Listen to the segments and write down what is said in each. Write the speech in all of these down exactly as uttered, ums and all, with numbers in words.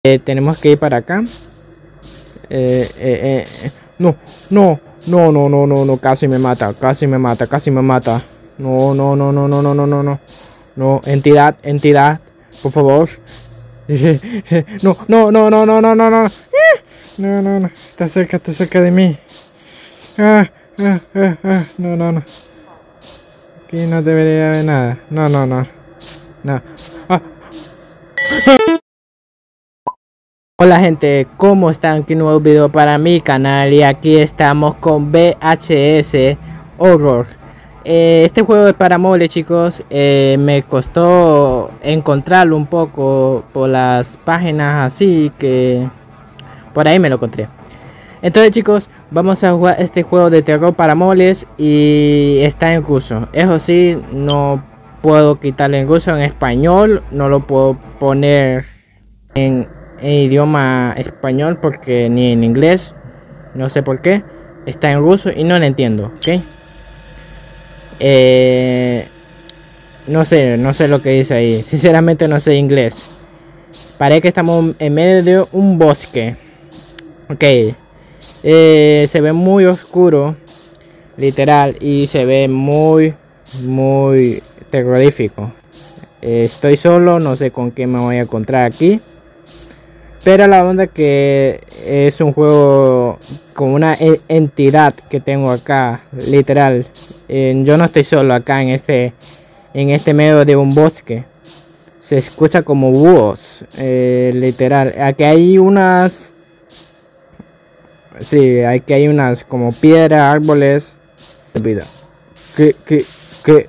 Eh, tenemos que ir para acá. Eh, eh, eh, no, no, no, no, no, no, no, casi me mata, casi me mata, casi me mata. No, no, no, no, no, no, no, no, no. No, entidad, entidad, por favor. No, no, no, no, no, no, no, no. No, no, no. Está cerca, está cerca de mí. Ah, ah, ah, ah. No, no, no. Aquí no debería haber nada. No, no, no. No. Ah. Hola gente, ¿cómo están? Aquí un nuevo video para mi canal y aquí estamos con V H S Horror. Eh, este juego es para móviles, chicos. Eh, me costó encontrarlo un poco por las páginas así que por ahí me lo encontré. Entonces, chicos, vamos a jugar este juego de terror para móviles y está en ruso. Eso sí, no puedo quitarle en ruso, en español no lo puedo poner en, en idioma español porque ni en inglés, no sé por qué. Está en ruso y no lo entiendo, ¿ok? Eh, no sé, no sé lo que dice ahí. Sinceramente no sé inglés. Parece que estamos en medio de un bosque. Ok. Eh, se ve muy oscuro, literal, y se ve muy, muy terrorífico. Eh, estoy solo, no sé con qué me voy a encontrar aquí. Pero la onda que es un juego con una entidad que tengo acá, literal. Eh, yo no estoy solo acá en este, en este medio de un bosque. Se escucha como búhos, eh, literal. Aquí hay unas... Sí, aquí hay unas como piedras, árboles. Vida. ¿Qué, qué, qué?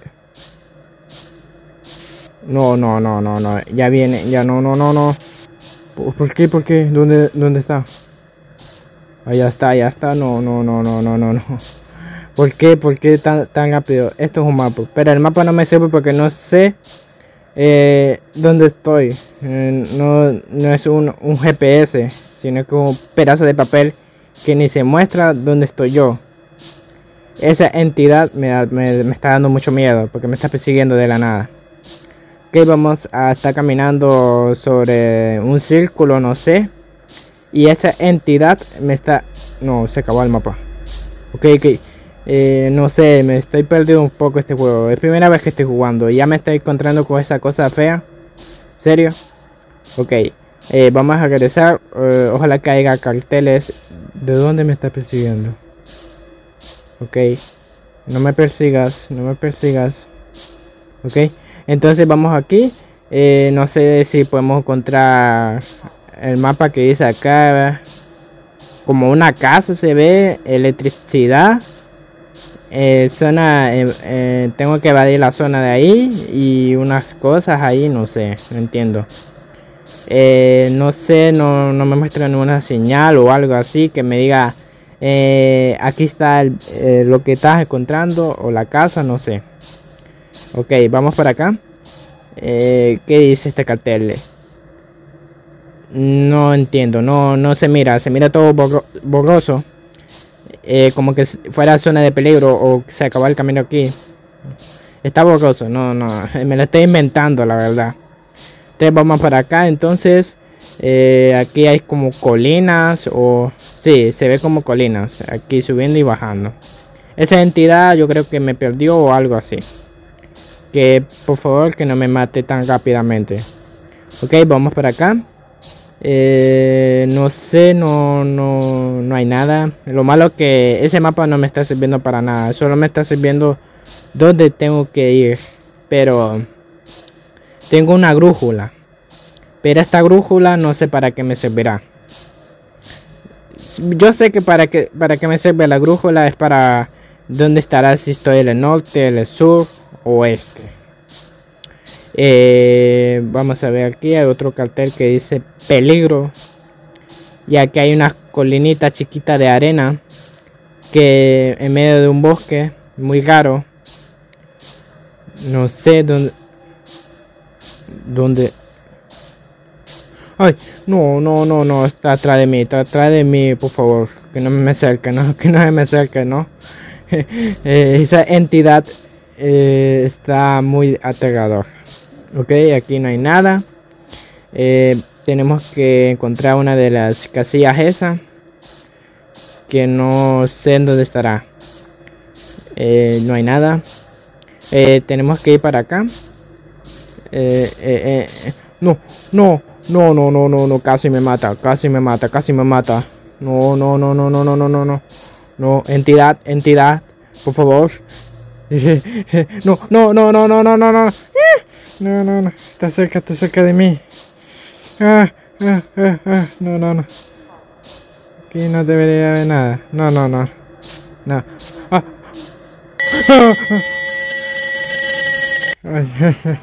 No, no, no, no, no. Ya viene, ya no, no, no, no. ¿Por qué? ¿Por qué? ¿Dónde, dónde está? Allá está, allá está. No, no, no, no, no, no, no. ¿Por qué? ¿Por qué tan, tan rápido? Esto es un mapa. Pero el mapa no me sirve porque no sé eh, dónde estoy. Eh, no, no es un, un G P S, sino que un pedazo de papel que ni se muestra dónde estoy yo. Esa entidad me, da, me, me está dando mucho miedo porque me está persiguiendo de la nada. Ok, vamos a estar caminando sobre un círculo, no sé. Y esa entidad me está... No, se acabó el mapa. Ok, ok. Eh, no sé, me estoy perdiendo un poco este juego. Es primera vez que estoy jugando y ya me estoy encontrando con esa cosa fea. ¿Serio? Ok. Eh, vamos a regresar. Eh, ojalá que haya carteles. ¿De dónde me está persiguiendo? Ok. No me persigas. No me persigas. Ok. Entonces vamos aquí. Eh, no sé si podemos encontrar el mapa que dice acá. Como una casa se ve. Electricidad. Eh, zona. Eh, eh, tengo que evadir la zona de ahí. Y unas cosas ahí. No sé. No entiendo. Eh, no sé, no, no me muestra ninguna señal o algo así que me diga eh, aquí está el, eh, lo que estás encontrando o la casa, no sé. Ok, vamos por acá. Eh, ¿qué dice este cartel? No entiendo, no, no se mira, se mira todo borro, borroso. Eh, como que fuera zona de peligro o se acabó el camino aquí. Está borroso, no, no, me lo estoy inventando, la verdad. Entonces vamos para acá, entonces eh, aquí hay como colinas o... Sí, se ve como colinas, aquí subiendo y bajando. Esa entidad yo creo que me perdió o algo así. Que por favor que no me mate tan rápidamente. Ok, vamos para acá. Eh, no sé, no, no, no hay nada. Lo malo es que ese mapa no me está sirviendo para nada. Solo me está sirviendo dónde tengo que ir. Pero... tengo una brújula, pero esta brújula no sé para qué me servirá. Yo sé que para que para qué me sirve la brújula es para dónde estará, si estoy en el norte, el sur o este. Eh, vamos a ver, aquí hay otro cartel que dice peligro. Y aquí hay una colinita chiquita de arena que en medio de un bosque muy raro. No sé dónde. ¿Dónde? Ay, no, no, no, no, está atrás de mí, está atrás de mí, por favor. Que no me acerque, no, que no me acerque, no. eh, esa entidad eh, está muy aterrador. Ok, aquí no hay nada. Eh, tenemos que encontrar una de las casillas esa, que no sé en dónde estará. Eh, no hay nada. Eh, tenemos que ir para acá. Eh, eh, eh, no, no, no, no, no, no, no, casi me mata, casi me mata, casi me mata. No, no, no, no, no, no, no, no, no. No, entidad, entidad, por favor. No, no, no, no, no, no, no, no. No, no, no. Está cerca, está cerca de mí. Ah, ah, ah, ah. No, no, no. Aquí no debería haber nada. No, no, no. No. Ah. Ah, ah. Ay, ay, ay.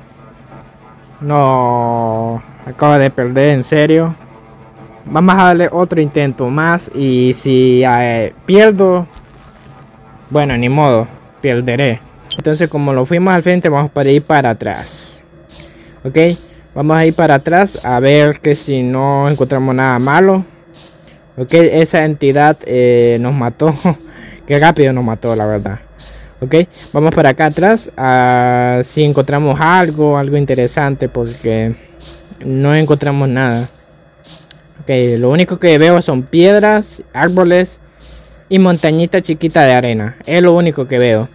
No. Acabo de perder, en serio. Vamos a darle otro intento más. Y si eh, pierdo, bueno, ni modo, perderé. Entonces, como lo fuimos al frente, vamos para ir para atrás. Ok, vamos a ir para atrás a ver que si no encontramos nada malo. Ok, esa entidad eh, nos mató. Qué rápido nos mató, la verdad. Ok, vamos para acá atrás a si encontramos algo, algo interesante, porque no encontramos nada. Ok, lo único que veo son piedras, árboles y montañita chiquita de arena. Es lo único que veo.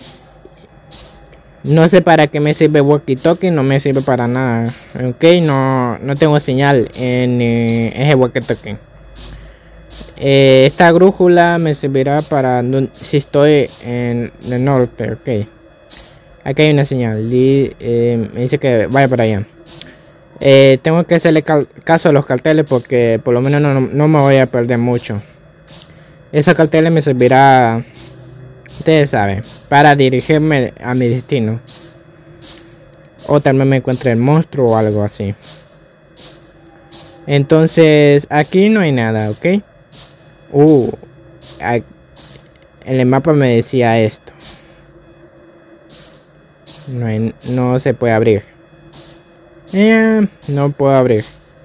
No sé para qué me sirve walkie talkie, no me sirve para nada. Ok, no, no tengo señal en eh, ese walkie talkie. Eh, esta brújula me servirá para si estoy en el norte. Ok, aquí hay una señal y eh, me dice que vaya para allá. Eh, tengo que hacerle caso a los carteles porque por lo menos no, no me voy a perder mucho. Esos carteles me servirá, ustedes saben, para dirigirme a mi destino. O tal vez me encuentre el monstruo o algo así. Entonces aquí no hay nada, ok. Uh, en el mapa me decía esto. No, hay, no se puede abrir. Eh, no puedo abrir.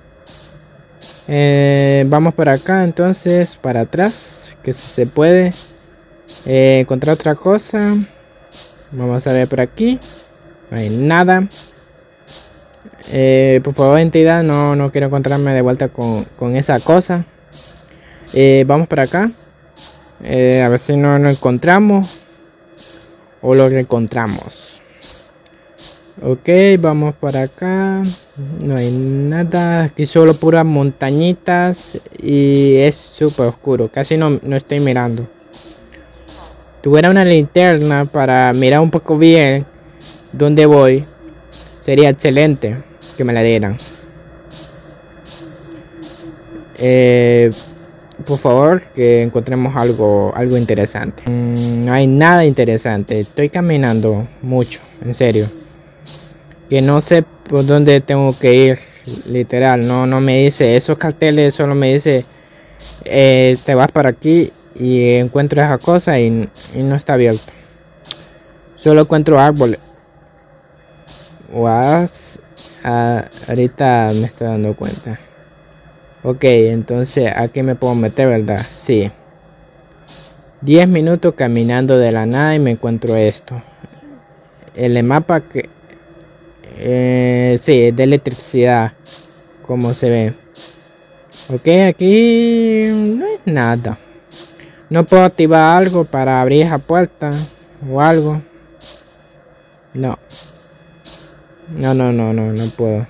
Eh, vamos para acá, entonces para atrás, que si se puede eh, encontrar otra cosa. Vamos a ver por aquí. No hay nada. Eh, por favor, entidad, no, no quiero encontrarme de vuelta con, con esa cosa. Eh, vamos para acá. Eh, a ver si no lo encontramos. O lo encontramos. Ok, vamos para acá. No hay nada. Aquí solo puras montañitas. Y es súper oscuro. Casi no, no estoy mirando. Tuviera una linterna para mirar un poco bien dónde voy. Sería excelente que me la dieran. Eh, por favor, que encontremos algo, algo interesante. Mm, no hay nada interesante. Estoy caminando mucho, en serio. Que no sé por dónde tengo que ir, literal. No, no me dice esos carteles, solo me dice eh, te vas para aquí y encuentro esa cosa y, y no está abierto. Solo encuentro árboles. What? Ah, ahorita me estoy dando cuenta. Ok, entonces aquí me puedo meter, ¿verdad? Sí. diez minutos caminando de la nada y me encuentro esto. El mapa que... Eh, sí, de electricidad. Como se ve. Ok, aquí no hay nada. No puedo activar algo para abrir esa puerta o algo. No. No, no, no, no, no puedo.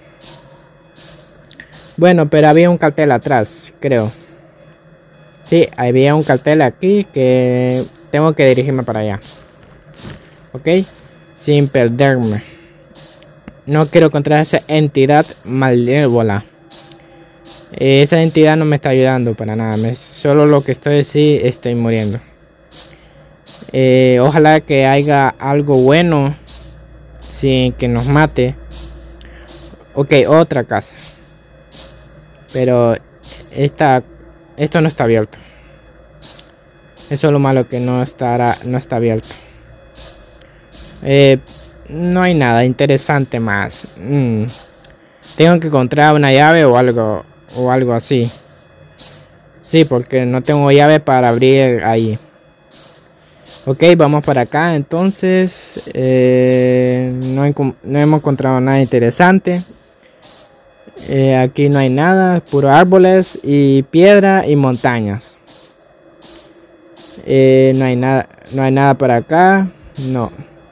Bueno, pero había un cartel atrás, creo. Sí, había un cartel aquí que tengo que dirigirme para allá. Ok, sin perderme. No quiero encontrar esa entidad malévola. Esa entidad no me está ayudando para nada. Me, solo lo que estoy sí estoy muriendo. Eh, ojalá que haya algo bueno sin que nos mate. Ok, otra casa. Pero esta, esto no está abierto. Eso es lo malo, que no estará, no está abierto. Eh, no hay nada interesante más. Mm. Tengo que encontrar una llave o algo o algo así. Sí, porque no tengo llave para abrir ahí. Ok, vamos para acá. Entonces eh, no, no hemos encontrado nada interesante. Eh, aquí no hay nada, puro árboles y piedra y montañas. Eh, no hay nada, no hay nada por acá. No.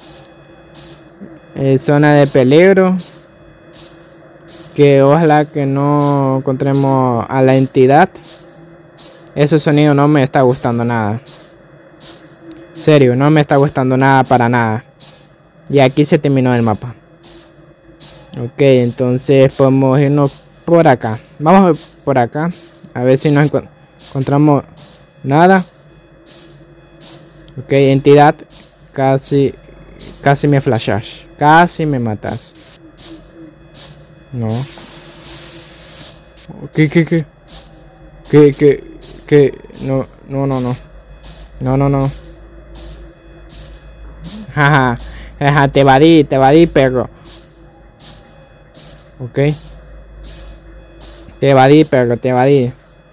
Eh, zona de peligro. Que ojalá que no encontremos a la entidad. Ese sonido no me está gustando nada. Serio, no me está gustando nada para nada. Y aquí se terminó el mapa. Ok, entonces podemos irnos por acá. Vamos por acá. A ver si nos encont- encontramos nada. Ok, entidad. Casi. Casi me flashas. Casi me matas. No. ¿Qué, qué, qué? ¿Qué, qué, qué? No, no, no, no. No, no, no. Jaja. Jaja, te evadí, te evadí, perro. Ok. Te evadí, perro, te evadí.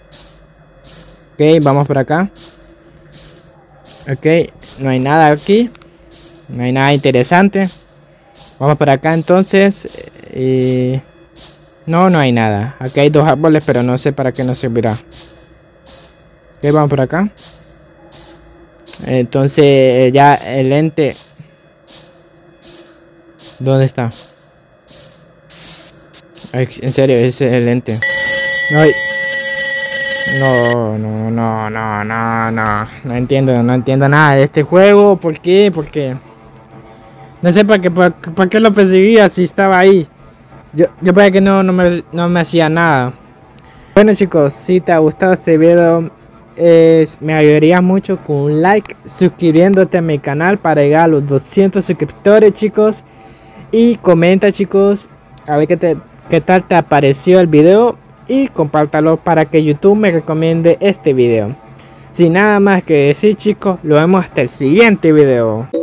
Ok, vamos por acá. Ok, no hay nada aquí. No hay nada interesante. Vamos por acá entonces. Eh, no, no hay nada. Aquí hay dos árboles, pero no sé para qué nos servirá. Ok, vamos por acá. Entonces ya el ente. ¿Dónde está? Ay, en serio, ese es el ente. Ay. No, no, no, no, no, no. No entiendo, no entiendo nada de este juego. ¿Por qué? ¿Por qué? No sé para qué, para, para qué lo perseguía si estaba ahí. Yo, yo para que no, no, me, no me hacía nada. Bueno chicos, si te ha gustado este video, eh, me ayudaría mucho con un like, suscribiéndote a mi canal para llegar a los doscientos suscriptores chicos. Y comenta chicos, a ver qué, te, qué tal te pareció el video. Y compártalo para que YouTube me recomiende este video. Sin nada más que decir chicos, lo vemos hasta el siguiente video.